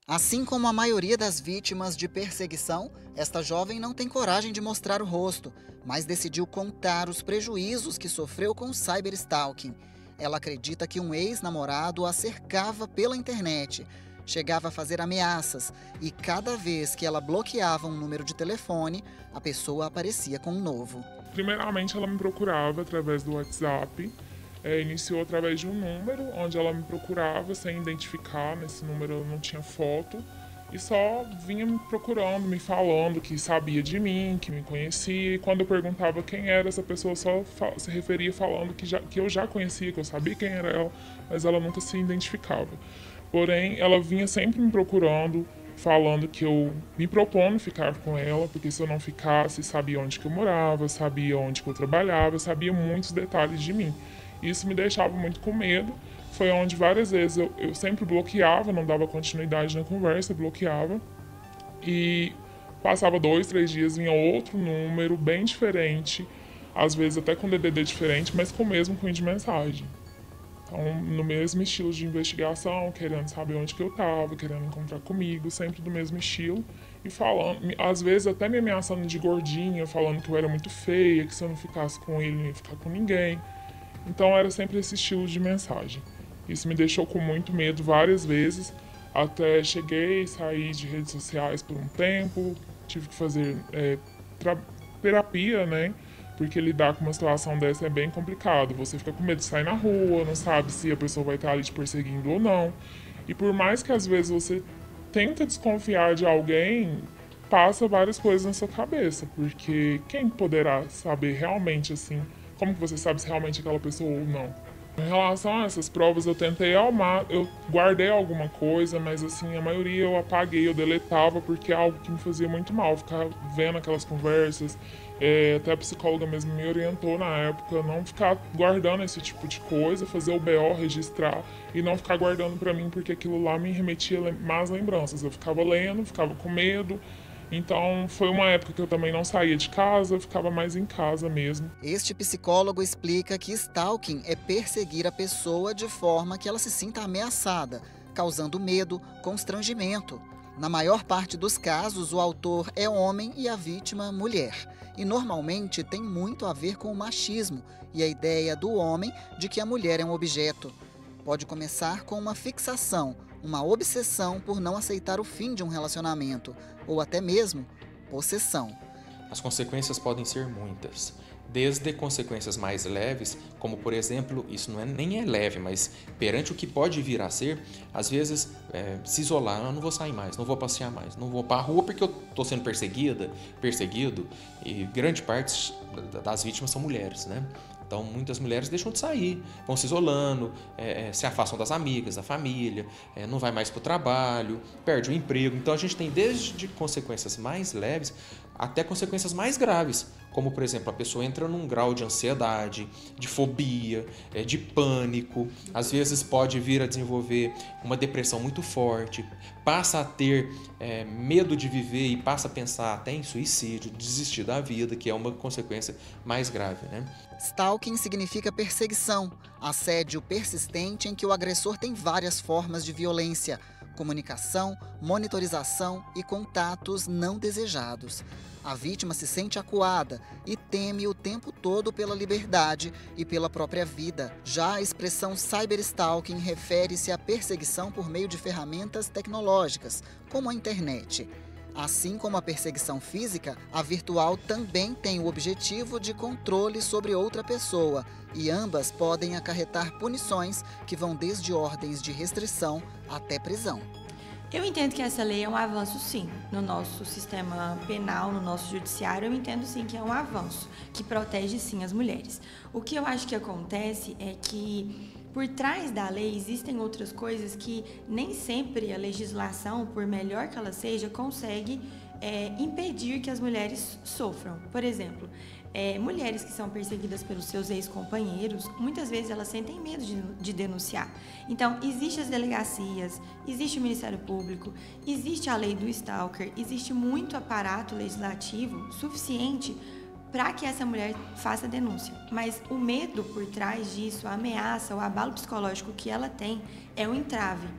Assim como a maioria das vítimas de perseguição, esta jovem não tem coragem de mostrar o rosto, mas decidiu contar os prejuízos que sofreu com o cyberstalking. Ela acredita que um ex-namorado a cercava pela internet, chegava a fazer ameaças e cada vez que ela bloqueava um número de telefone, a pessoa aparecia com um novo. Primeiramente, ela me procurava através do WhatsApp. Iniciou através de um número, onde ela me procurava sem identificar. Nesse número não tinha foto. E só vinha me procurando, me falando que sabia de mim, que me conhecia. E quando eu perguntava quem era, essa pessoa só se referia falando que eu já conhecia, que eu sabia quem era ela, mas ela nunca se identificava. Porém, ela vinha sempre me procurando, falando que eu me propondo ficar com ela, porque se eu não ficasse, sabia onde que eu morava, sabia onde que eu trabalhava, sabia muitos detalhes de mim. Isso me deixava muito com medo. Foi onde várias vezes eu sempre bloqueava, não dava continuidade na conversa, bloqueava. E passava 2, 3 dias, vinha outro número bem diferente, às vezes até com DDD diferente, mas com o mesmo cunho de mensagem. Então, no mesmo estilo de investigação, querendo saber onde que eu estava, querendo encontrar comigo, sempre do mesmo estilo. E falando, às vezes até me ameaçando de gordinha, falando que eu era muito feia, que se eu não ficasse com ele, não ia ficar com ninguém. Então era sempre esse estilo de mensagem. Isso me deixou com muito medo várias vezes, até cheguei a sair de redes sociais por um tempo, tive que fazer terapia, né? Porque lidar com uma situação dessa é bem complicado. Você fica com medo de sair na rua, não sabe se a pessoa vai estar ali te perseguindo ou não. E por mais que às vezes você tenta desconfiar de alguém, passa várias coisas na sua cabeça, porque quem poderá saber realmente assim, como que você sabe se realmente é aquela pessoa ou não? Em relação a essas provas, eu tentei eu guardei alguma coisa, mas assim, a maioria eu apaguei, eu deletava, porque é algo que me fazia muito mal, ficar vendo aquelas conversas. Até a psicóloga mesmo me orientou na época, não ficar guardando esse tipo de coisa, fazer o BO, registrar, e não ficar guardando pra mim, porque aquilo lá me remetia más lembranças. Eu ficava lendo, ficava com medo, então foi uma época que eu também não saía de casa, eu ficava mais em casa mesmo. Este psicólogo explica que stalking é perseguir a pessoa de forma que ela se sinta ameaçada, causando medo, constrangimento. Na maior parte dos casos, o autor é homem e a vítima mulher. E normalmente tem muito a ver com o machismo e a ideia do homem de que a mulher é um objeto. Pode começar com uma fixação, uma obsessão por não aceitar o fim de um relacionamento, ou até mesmo possessão. As consequências podem ser muitas, desde consequências mais leves, como por exemplo, isso não é, nem é leve, mas perante o que pode vir a ser, às vezes se isolar, não vou sair mais, não vou passear mais, não vou para a rua porque eu estou sendo perseguido, e grande parte das vítimas são mulheres, né? Então, muitas mulheres deixam de sair, vão se isolando, se afastam das amigas, da família, não vai mais para o trabalho, perde o emprego. Então, a gente tem desde consequências mais leves até consequências mais graves, como, por exemplo, a pessoa entra num grau de ansiedade, de fobia, de pânico, às vezes pode vir a desenvolver uma depressão muito forte, passa a ter medo de viver e passa a pensar até em suicídio, desistir da vida, que é uma consequência mais grave, né? Stalking significa perseguição, assédio persistente em que o agressor tem várias formas de violência, comunicação, monitorização e contatos não desejados. A vítima se sente acuada e teme o tempo todo pela liberdade e pela própria vida. Já a expressão cyberstalking refere-se à perseguição por meio de ferramentas tecnológicas, como a internet. Assim como a perseguição física, a virtual também tem o objetivo de controle sobre outra pessoa, e ambas podem acarretar punições que vão desde ordens de restrição até prisão. Eu entendo que essa lei é um avanço, sim, no nosso sistema penal, no nosso judiciário. Eu entendo, sim, que é um avanço, que protege, sim, as mulheres. O que eu acho que acontece é que, por trás da lei, existem outras coisas que nem sempre a legislação, por melhor que ela seja, consegue impedir que as mulheres sofram. Por exemplo, mulheres que são perseguidas pelos seus ex-companheiros, muitas vezes elas sentem medo de denunciar. Então, existem as delegacias, existe o Ministério Público, existe a lei do stalker, existe muito aparato legislativo suficiente para que essa mulher faça a denúncia. Mas o medo por trás disso, a ameaça, o abalo psicológico que ela tem é um entrave.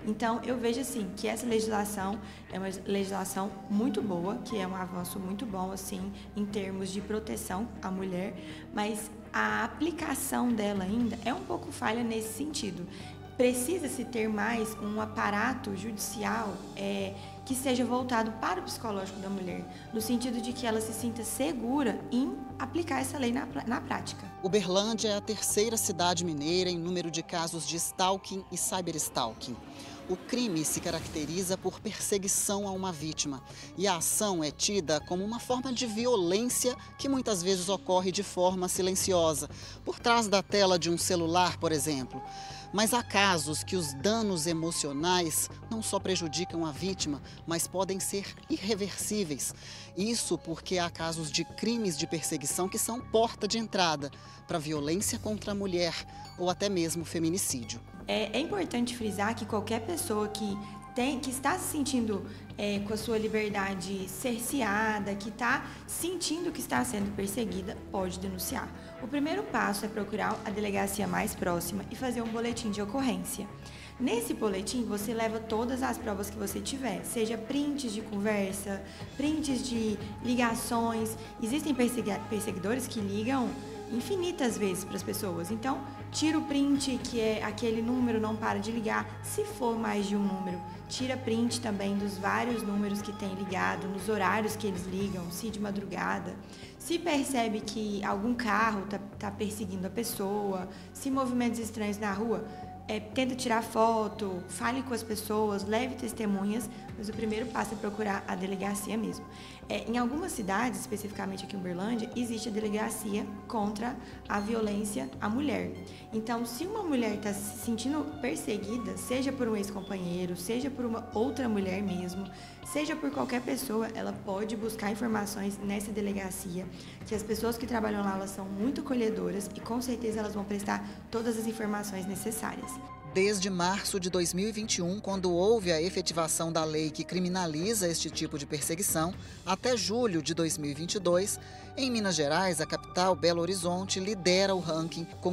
Então, eu vejo assim que essa legislação é uma legislação muito boa, que é um avanço muito bom assim em termos de proteção à mulher, mas a aplicação dela ainda é um pouco falha nesse sentido. Precisa-se ter mais um aparato judicial que seja voltado para o psicológico da mulher, no sentido de que ela se sinta segura em aplicar essa lei na prática. Uberlândia é a terceira cidade mineira em número de casos de stalking e cyberstalking. O crime se caracteriza por perseguição a uma vítima e a ação é tida como uma forma de violência que muitas vezes ocorre de forma silenciosa, por trás da tela de um celular, por exemplo. Mas há casos que os danos emocionais não só prejudicam a vítima, mas podem ser irreversíveis. Isso porque há casos de crimes de perseguição que são porta de entrada para violência contra a mulher ou até mesmo feminicídio. É importante frisar que qualquer pessoa que está se sentindo com a sua liberdade cerceada, que está sentindo que está sendo perseguida, pode denunciar. O primeiro passo é procurar a delegacia mais próxima e fazer um boletim de ocorrência. Nesse boletim, você leva todas as provas que você tiver, seja prints de conversa, prints de ligações. Existem perseguidores que ligam infinitas vezes para as pessoas. Então, tira o print, que é aquele número não para de ligar. Se for mais de um número, tira print também dos vários números que tem ligado, nos horários que eles ligam, se de madrugada. Se percebe que algum carro tá perseguindo a pessoa, se movimentos estranhos na rua, tenta tirar foto, fale com as pessoas, leve testemunhas, mas o primeiro passo é procurar a delegacia mesmo. Em algumas cidades, especificamente aqui em Uberlândia, existe a delegacia contra a violência à mulher. Então, se uma mulher está se sentindo perseguida, seja por um ex-companheiro, seja por uma outra mulher mesmo, seja por qualquer pessoa, ela pode buscar informações nessa delegacia, que as pessoas que trabalham lá, elas são muito acolhedoras e com certeza elas vão prestar todas as informações necessárias. Desde março de 2021, quando houve a efetivação da lei que criminaliza este tipo de perseguição, até julho de 2022, em Minas Gerais, a capital, Belo Horizonte, lidera o ranking com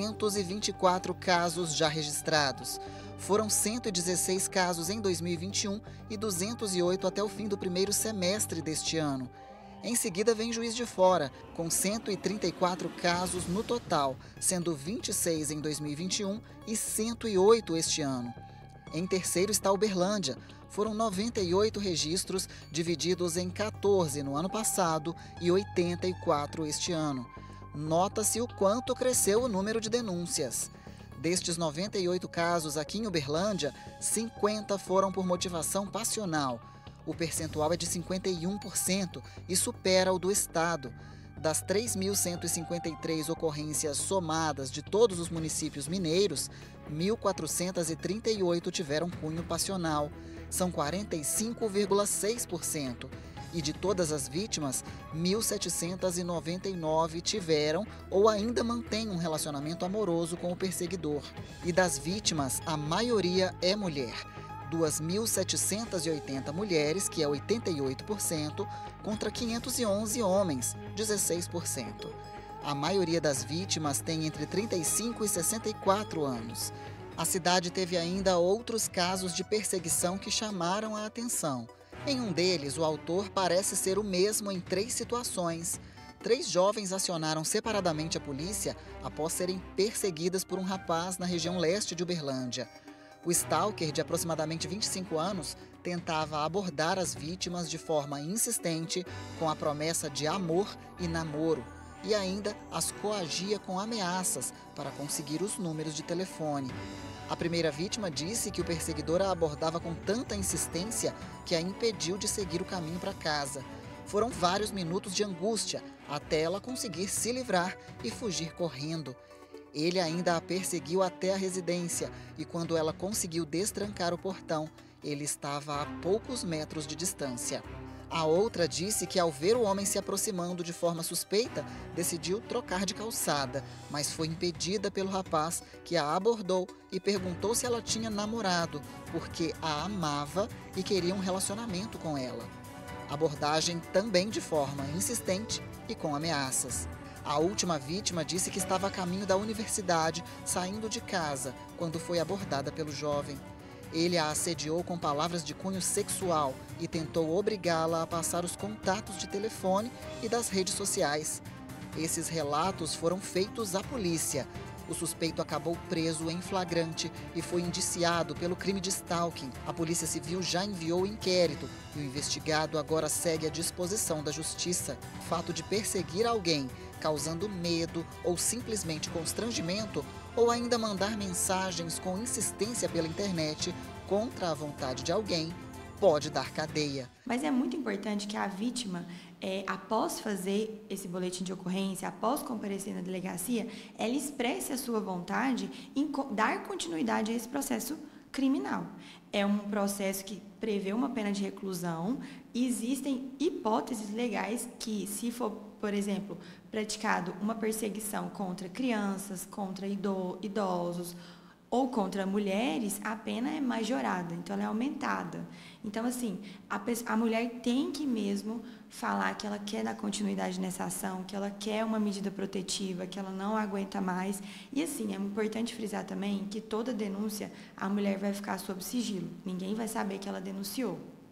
324 casos já registrados. Foram 116 casos em 2021 e 208 até o fim do primeiro semestre deste ano. Em seguida vem Juiz de Fora, com 134 casos no total, sendo 26 em 2021 e 108 este ano. Em terceiro está Uberlândia. Foram 98 registros, divididos em 14 no ano passado e 84 este ano. Nota-se o quanto cresceu o número de denúncias. Destes 98 casos aqui em Uberlândia, 50 foram por motivação passional. O percentual é de 51% e supera o do estado. Das 3.153 ocorrências somadas de todos os municípios mineiros, 1.438 tiveram cunho passional, são 45,6%. E de todas as vítimas, 1.799 tiveram ou ainda mantêm um relacionamento amoroso com o perseguidor. E das vítimas, a maioria é mulher. 2.780 mulheres, que é 88%, contra 511 homens, 16%. A maioria das vítimas tem entre 35 e 64 anos. A cidade teve ainda outros casos de perseguição que chamaram a atenção. Em um deles, o autor parece ser o mesmo em 3 situações. 3 jovens acionaram separadamente a polícia após serem perseguidas por um rapaz na região leste de Uberlândia. O stalker, de aproximadamente 25 anos, tentava abordar as vítimas de forma insistente, com a promessa de amor e namoro, e ainda as coagia com ameaças para conseguir os números de telefone. A primeira vítima disse que o perseguidor a abordava com tanta insistência que a impediu de seguir o caminho para casa. Foram vários minutos de angústia até ela conseguir se livrar e fugir correndo. Ele ainda a perseguiu até a residência e, quando ela conseguiu destrancar o portão, ele estava a poucos metros de distância. A outra disse que, ao ver o homem se aproximando de forma suspeita, decidiu trocar de calçada, mas foi impedida pelo rapaz, que a abordou e perguntou se ela tinha namorado, porque a amava e queria um relacionamento com ela. Abordagem também de forma insistente e com ameaças. A última vítima disse que estava a caminho da universidade, saindo de casa, quando foi abordada pelo jovem. Ele a assediou com palavras de cunho sexual e tentou obrigá-la a passar os contatos de telefone e das redes sociais. Esses relatos foram feitos à polícia. O suspeito acabou preso em flagrante e foi indiciado pelo crime de stalking. A Polícia Civil já enviou o inquérito e o investigado agora segue à disposição da Justiça. O fato de perseguir alguém, causando medo ou simplesmente constrangimento, ou ainda mandar mensagens com insistência pela internet contra a vontade de alguém, pode dar cadeia. Mas é muito importante que a vítima, após fazer esse boletim de ocorrência, após comparecer na delegacia, ela expresse a sua vontade em dar continuidade a esse processo criminal. É um processo que prevê uma pena de reclusão e existem hipóteses legais que, se for, por exemplo, praticado uma perseguição contra crianças, contra idosos, ou contra mulheres, a pena é majorada, então ela é aumentada. Então, assim, a mulher tem que mesmo falar que ela quer dar continuidade nessa ação, que ela quer uma medida protetiva, que ela não aguenta mais. E, assim, é importante frisar também que toda denúncia, a mulher vai ficar sob sigilo. Ninguém vai saber que ela denunciou.